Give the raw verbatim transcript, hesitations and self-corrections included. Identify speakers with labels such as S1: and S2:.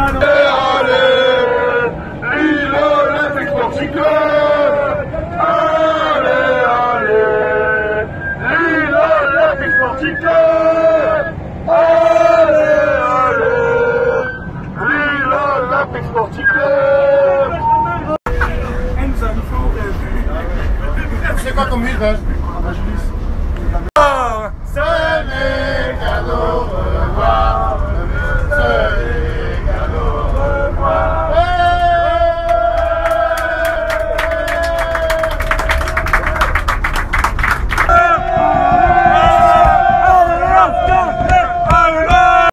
S1: Allez, Lille Olympique Sporting Club. Allez, allez, Lille Olympique Sporting Club. Allez, allez, Lille Olympique Sporting Club.
S2: C'est quoi ton mille,